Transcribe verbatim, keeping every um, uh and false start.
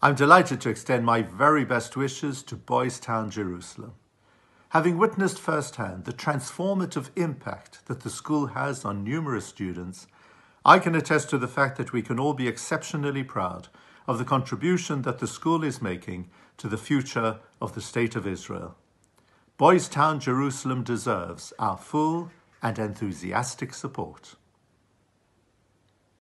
I'm delighted to extend my very best wishes to Boys Town, Jerusalem. Having witnessed firsthand the transformative impact that the school has on numerous students, I can attest to the fact that we can all be exceptionally proud of the contribution that the school is making to the future of the State of Israel. Boys Town, Jerusalem deserves our full and enthusiastic support.